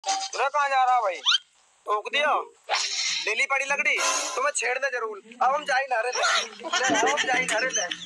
तुझे कहाँ जा रहा भाई? टोक दिया दिल्ली पड़ी लकड़ी तुम्हें छेड़ने जरूर। अब हम जाई नारे ले, अब हम जाई नारे ले।